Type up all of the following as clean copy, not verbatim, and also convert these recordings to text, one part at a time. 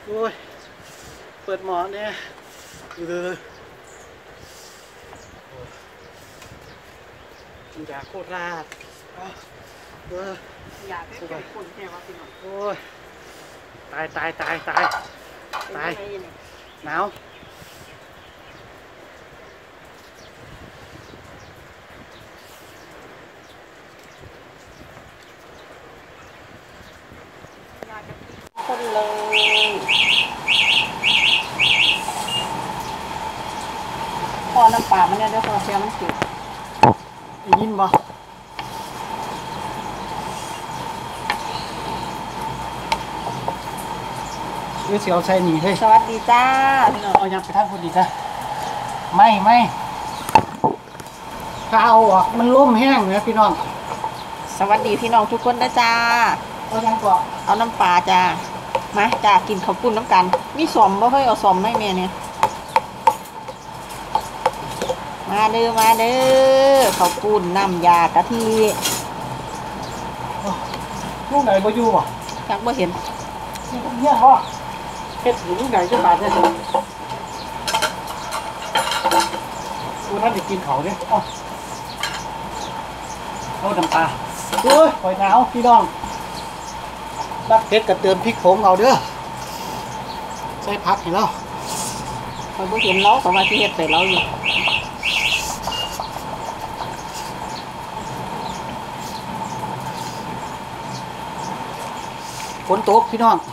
โอ้ยเปิดหมอเนี่ยกินยาโคตรราดอยากให้เป็นคนแค่ว่าพี่น้องโอ้ยตายหนาวคนเลยพอน้ำปลามันเนี่ยด้วยความเสียมันเสียยินบ่เดี๋ยวเสียวใส่หนีเฮ้ยสวัสดีจ้าเอายังไปทางคนดีจ้ะไม่ถ้าเอาออกมันล่มแห้งนะพี่น้องสวัสดีพี่น้องทุกคนนะจ้าเอายังก่อนเอาน้ำปลาจ้ามาจ้ากินข้าวปุ้นน้ำกันมีสมบ่เฮ้ยเอาสมไหมแม่เนี่ยมาเด้อข้าวปุ้นน้ำยากะทิลูกไหนบ่อยู่บ่จักบ่เห็นเนี่ยบ่เฮ็ดลูกไหนจะบาดได้สิกูท่านจะกินเขาเนี่ยเอาน้ำปลาเฮ้ยหอยหนาวพี่น้องรักเผ็ดกับเติมพริกผงเอาเด้อใส่ผักให้เราคอยบ่เห็นเราแต่ว่าที่เฮ็ดใส่เราอยู่ฝนตกพี่น้อง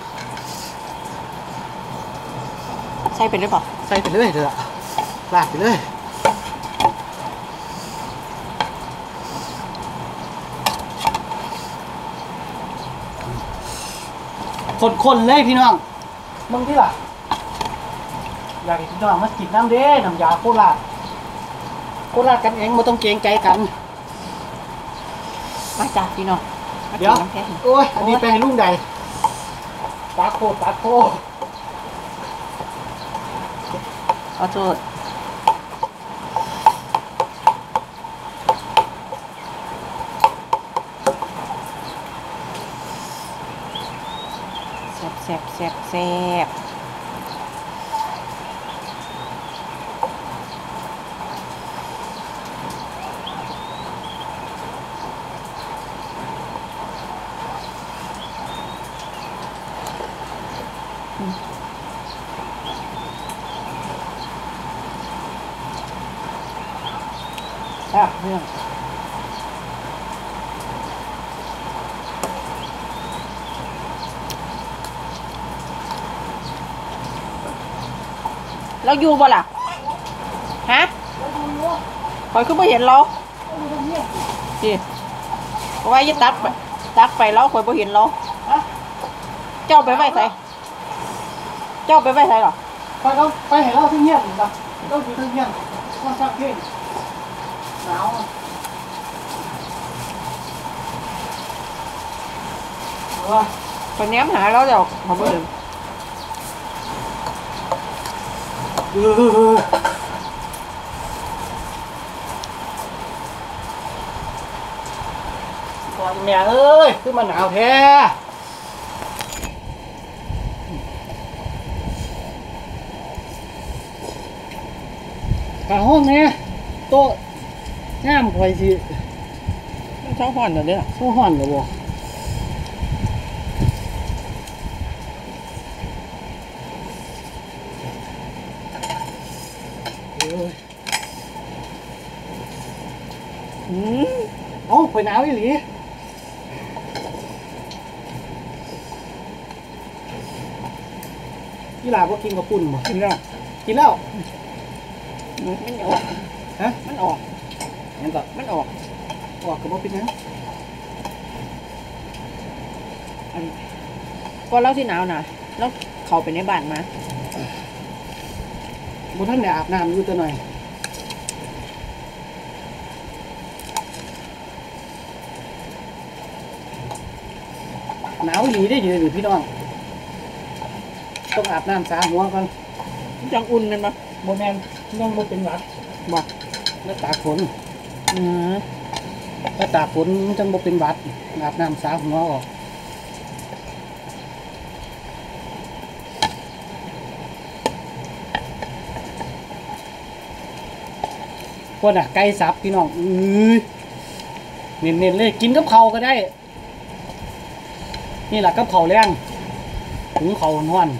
ใส่ไปหรือเปล่าใส่ไปเลยเถอะลาดไปเลยคนเลยพี่น้องมึงที่ล่ะอยากให้พี่น้องมากินน้ำเด้น้ำยาโคราชกันเองไม่ต้องเกรงใจกันมาจ้าพี่น้องเดี๋ยวโอ้ยอันนี้ไปให้ลุงใดปาโคขอโทษแซ่บเรื่องเราอยู่บ่ล่ะฮะคอยคือไม่เห็นเราจีเพราะว่ายึดตักไปแล้วคอยไม่เห็นเราเจ้าไปไว้ใส่หรอไปเห็นเราที่เงียบหรือเปล่าต้องอยู่ที่เงียบต้องซักเพ่งหนาวคนนี้หาเราเดี๋ยวเขาไม่เห็นก่อนแม่เอ้ยคือมันหนาวแท้ขาห้องเนี่ยโต๊ะงามคอยสิมันช่างห่อนเหรอเนี่ยช่างห่อนเหรอบ่ข่อยหนาวอีหลีพี่หลาบ่กินกับปุ่นบ่กินแล้วมันออกฮะมันออกงั้นก็มันออกกับบ่เป็นหยังก็เล่าที่หนาวน่ะแล้วเขาไปในบ้านมาบ่ทันได้อาบน้ำอยู่ตัวหน่อยหนาวหนีได้ยืนหรือพี่น้องต้องอาบน้ำสาหัวก่อนจังอุ่นกันปะโมแมนต้องโมเป็นหวัดบ่แล้วตากฝนแล้วตากฝนจังโมเป็นหวัดอาบน้ำสาหัวออกคนอ่ะไก่สับพี่น้องเน้นๆเลยกินกับข้าวก็ได้นี่แหละกับข้าวแรงหุงข้าวห้อน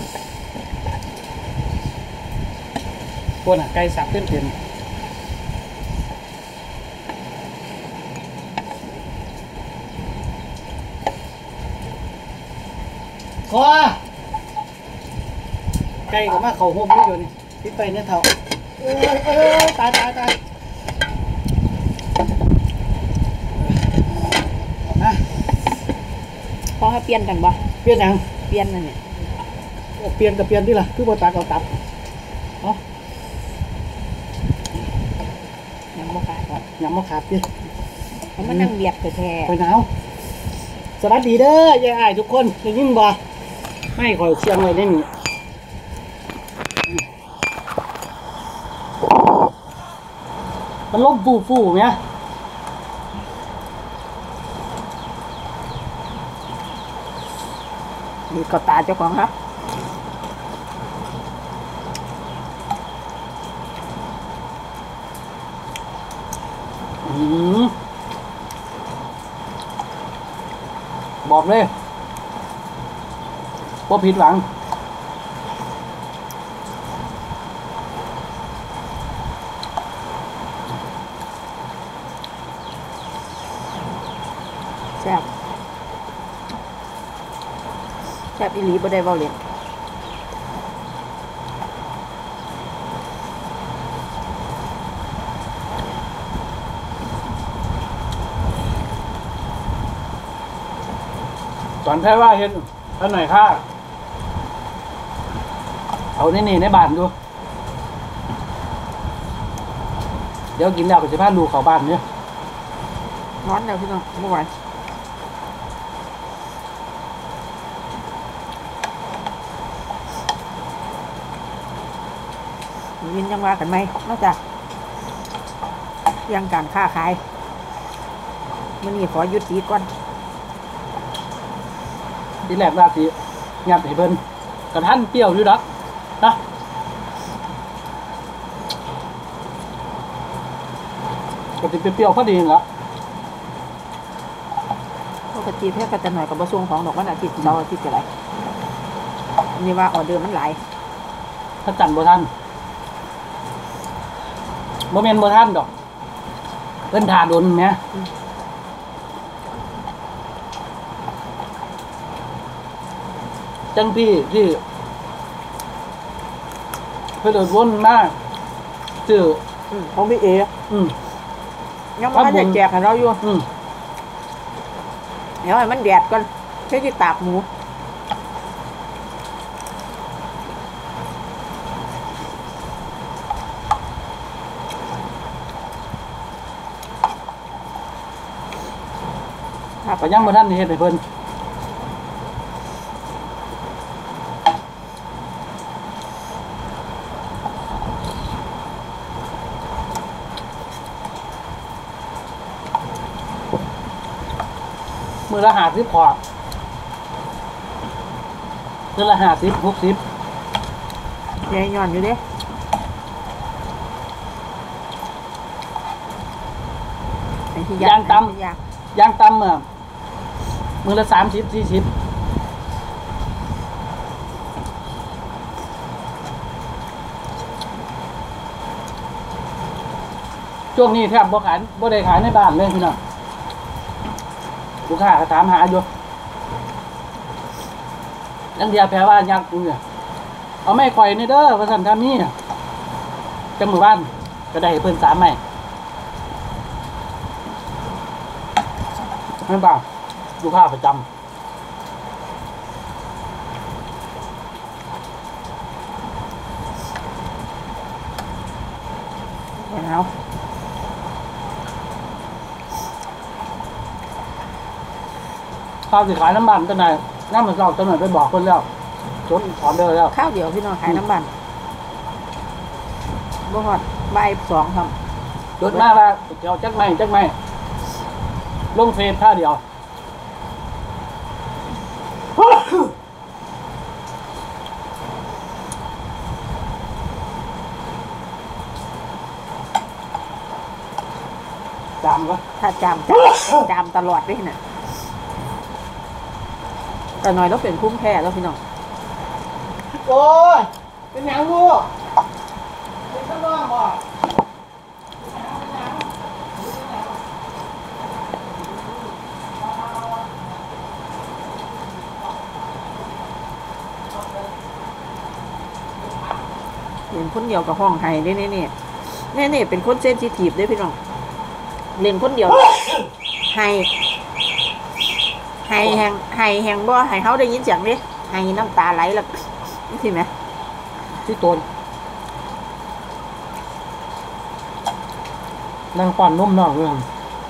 คนอ่ะไก่สับเต็มพอไก่ก็มาเข้าห่มนี่อยู่นี่ปิดไปเนี่ยเท่าตายนะพอให้เปลี่ยนกันบ่เปลี่ยนยังเปลี่ยนนั่นเนี่ยเปลี่ยนกับเปลี่ยนที่ล่ะคือบ่ตัดเอาตับเนาะยังบ่ขาดก่อนยำมะขาดดิเขามานั่งเบียดแท้ไปหนาวสวัสดีเด้อยายอ้ายทุกคนได้ยินบ่ไม่คอยเชียงไว้ได้นี่มันลมฟูเนี่ยๆนี่ก็ตาเจ้าของครับบอกเลยว่าผิดหวังแซ่บแซ่บอีหลีบ่ได้เว้าเล่นตอนแพ้ว่าเห็นท่านหน่อยค่ะเอานี่ในบ้านดูเดี๋ยวกินแล้วก็จะพาลูกเข้าบ้านเนี่ยร้อนแล้วพี่น้องบ่ไหวยินยังว่ากันไหมนอกจากเรื่องการค้าขายมื้อนี้ขอยุติก่อนที่แรกราศีงัดให้เพิ่นกระทันเปรี้ยวอยู่ดักนะก็จะเปรี้ยวพอดีละปกติแค่กระจะหน่อยกับบะซวงของดอกวันอาทิตย์เสาร์อาทิตย์อะไรนี่ว่าออเดอร์มันหลายถ้าจันบ่ทันบ่แม่นบ่ทันดอกเพิ่นท่าโดนแหมจังพี่ที่เพิ่นเดินวนมาชื่อของพี่เอ ยังไม่ได้แจกให้เราอยู่เดี๋ยวให้มันแดดก่อนเพื่อที่ตากหมูก็ยังบ่ทันได้เฮ็ดให้เพิ่นมือละ50พอมือละ50 60 ยายย้อนอยู่เด้ไอ้ที่ย่างตำไอ้ที่ย่างย่างตำมือละ30 40ช่วงนี้แทบบ่ขายบ่ได้ขายในบ้านเลยพี่น้องลูกค้าก็ถามหาอยู่ยังเดียวแปลว่ายักษ์เนี่ยเอาไม่ข่อยนี่เด้อว่าสั่นทำนี่จังหมู่บ้านก็ได้เพิ่น3ไม้ไม่บ้าลูกค้าประจำเห็นแล้วข้าวสิขายน้ำมันตัวไหนน้ำมันเราตัวไหนไปบอกคนแล้วจนถอนเด้อแล้วข้าวเดียวพี่น้องขายน้ำบันบ่ฮอดบ่ายสองครับจนมาว่าเดี๋ยวจักไม่ลงเฟซท่าเดียวามวะถ้าจามจามตลอดด้วยน่ะแต่น้อยต้องเป็นพุ่มแพ้แล้วพี่น้องโอ้ยเป็นหยังลูกเป็นข้างนอกบ่เล่นคนเดียวกับห้องไห้ได้นี่เป็นคนเซนซิทีฟได้พี่น้องเล่นคนเดียวไห้แหงบ่ไห้เขาได้ยินเสียงดิไห้น้ำตาไหลแล้วนี่สิไหมที่ตนนั่งป้อนนุ่มนอกเรื่อง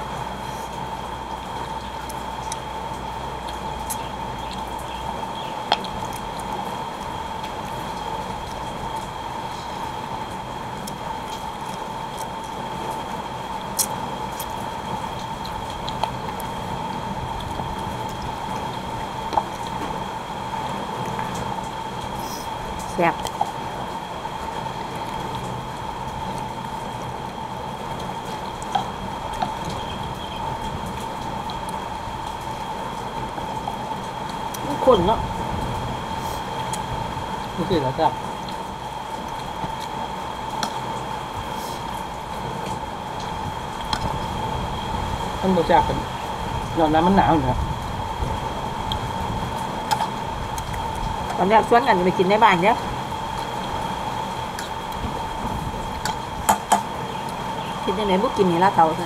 แซ่บคนเนาะนี่คือแล้วจ้ะมันบ่จากกันยอมน้ำมันหนาวอยู่ครับตอนแรกชวนกันไปกินในบ้านเนี่ยกินยังไงบุกินนี่ละเตาสิ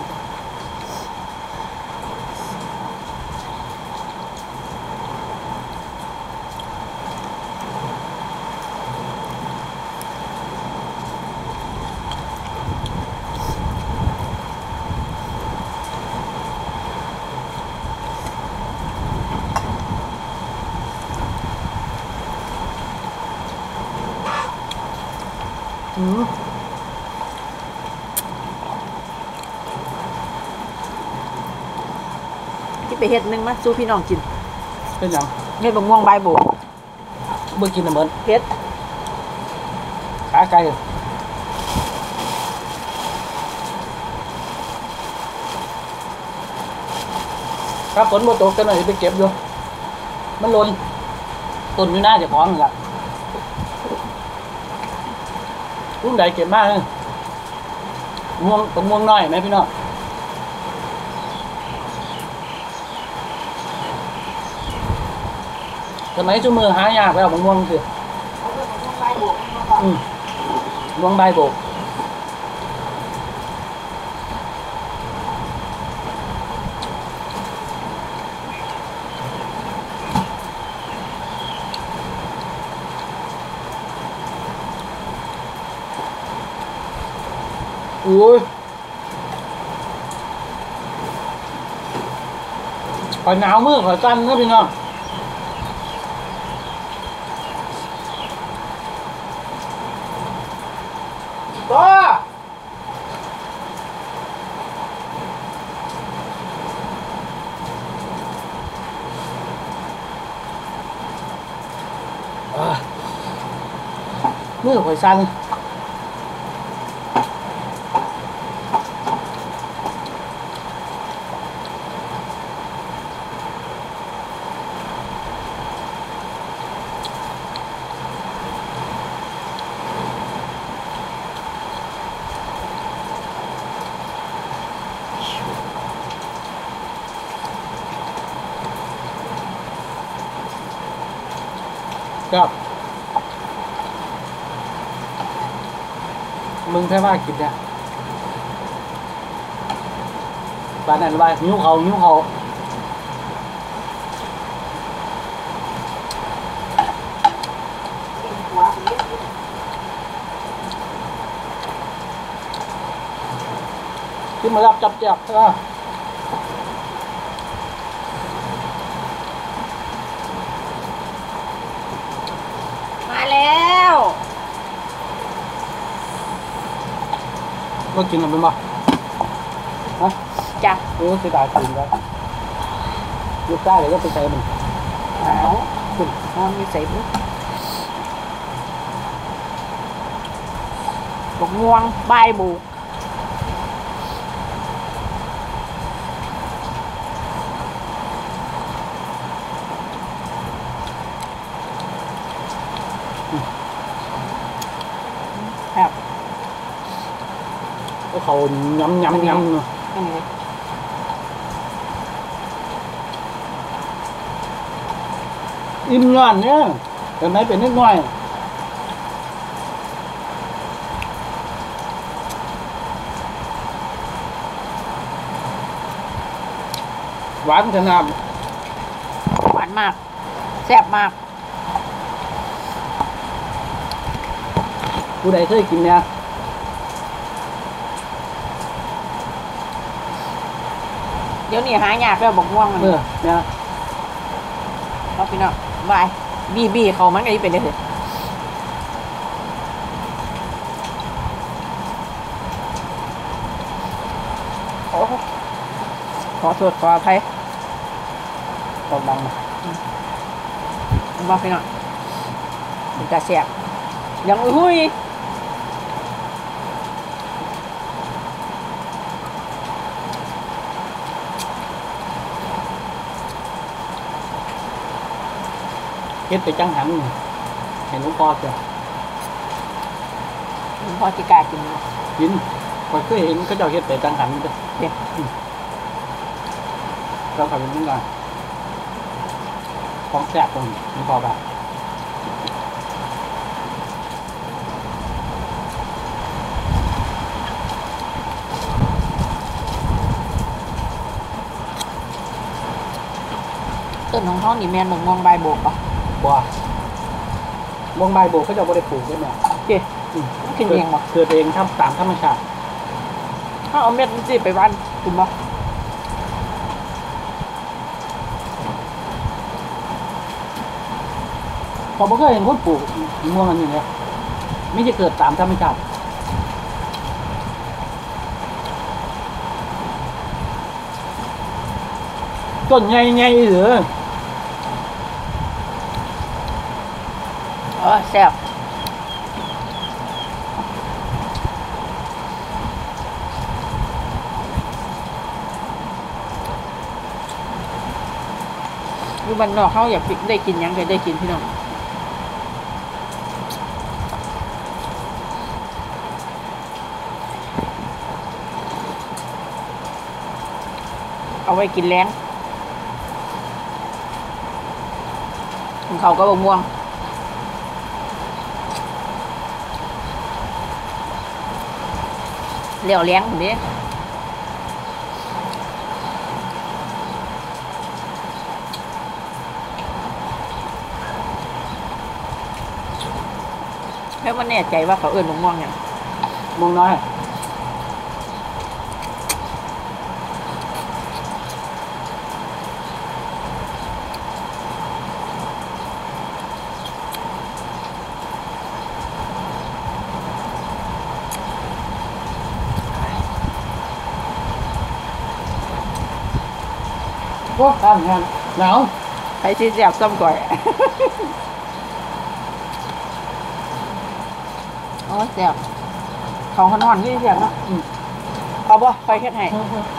ที่ไปเฮ็ดนึงมาสู้พี่น้องกินเป็นหยังเฮ็ดบะม่วงใบโบกเมื่อกินน่ะเหมือนเฮ็ดขาไก่ถ้าฝนบ่ตกกันหน่อยไปเก็บอยู่มันหล่นต้นอยู่หน้าเจ้าของนั่นล่ะรุ่นใดเก็บมากเลยม่วงตรงม่วงน้อยไหมพี่น้องสมัยชั่วมือหายากแล้วม่วงคือม่วงใบโบกโอ้ยขอยหนาวมือขอยสั่นนะพี่น้องต่อมือข่อยสั่นครับมึงแค่ว่ากินเนี่ยบ้านนั้นว่าหิวเขาขึ้นมารับจับใช่ไหมมาแล้วก็กินมันเป็นบ่ฮะจ้ะเออเสียดายกินแล้วลูกได้เลยก็ไปใช้มันเอาคุณนอนมีใส่บุบกม่วงใบโบกก็เขาย้ำเนาะอันนี้อิ่มย้อนเนี่ยแต่ไหนเป็นนิดหน่อยหวานขนาดหวานมากแซ่บมากผู้ใดเคยกินเนี่ยเดี๋ยวนี้หายากแล้วบอกม่วงมันเนี่ยเอาพี่น้องบายบีเขามันก็ยิ่งเป็นได้เลยโอ้ขอโทษขออภัยตอกดังบอกพี่น้องมันจะแซ่บยังอุ้ยเฮ็ดไปจังหันเห็นหลูกพ่อเสียพอจิกล้ากินเนาะกินพอเคยเห็นเขาเจ้าเฮ็ดไปจังหันเด้อเด็ดเราขับเป็นยังไงของแซ่บตรงนี้หลวงพ่อบ่าต้นของท้องนี่แมนหนึ่งมองใบโบกปะบ่วงใบโบกเขาเจ้าบ่ได้ปลูกได้ไหมเจ๊ขึ้นเองปะเกิดเองทำตามธรรมชาติถ้าเอาเม็ดมันสิไปวันคุณปะพอบ่เคยเห็นคนปลูกม่วงอันนี้เลยไม่จะเกิดตามธรรมชาติต้นใหญ่ๆหรือแซ่บอยู่บ้านนอกเขาอยากได้กินหยังก็ได้กินพี่น้องเอาไว้กินแรงของเขาก็บะม่วงเลี้ยวแรงผมดิแค่ว่าแน่ใจว่าเขาเอื้อนบะม่วงเนี่ยม่วงน้อยก็ทำงานหนาวใครที่แซ่บซ้ำก่อย โอ้แซ่บของขนอนที่แซ่บเนาะเอาบ่ไปเฮ็ดให้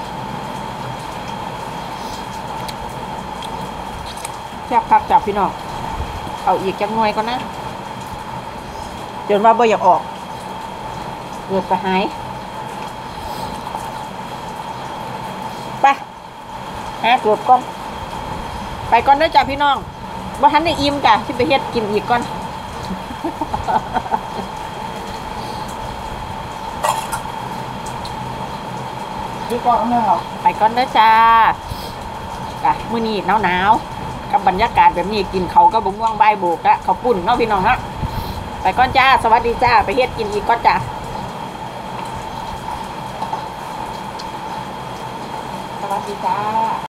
แซ่บคักจับพี่น้องเอาอีกจักหน่วยก่อนนะจนว่าบ่อยากออกเกิดไปหายไปหาเกือบก่อนไปก่อนเด้อจ้ะพี่น้องบ่ทันได้อิ่มจ้ะสิไปเฮ็ดกินอีกก่อนพี่ก้อนเอาไหมครับไปก่อนเด้อจ้าจ้ะมื้อนี้หนาวๆกับบรรยากาศแบบนี้กินเขาวก็บ่ม่วงใบายโบกละข้าวปุ้นเนาะพี่น้องเนาะไปก่อนจ้าสวัสดีจ้าไปเฮ็ดกินอีกก่อนจ้าสวัสดีจ้า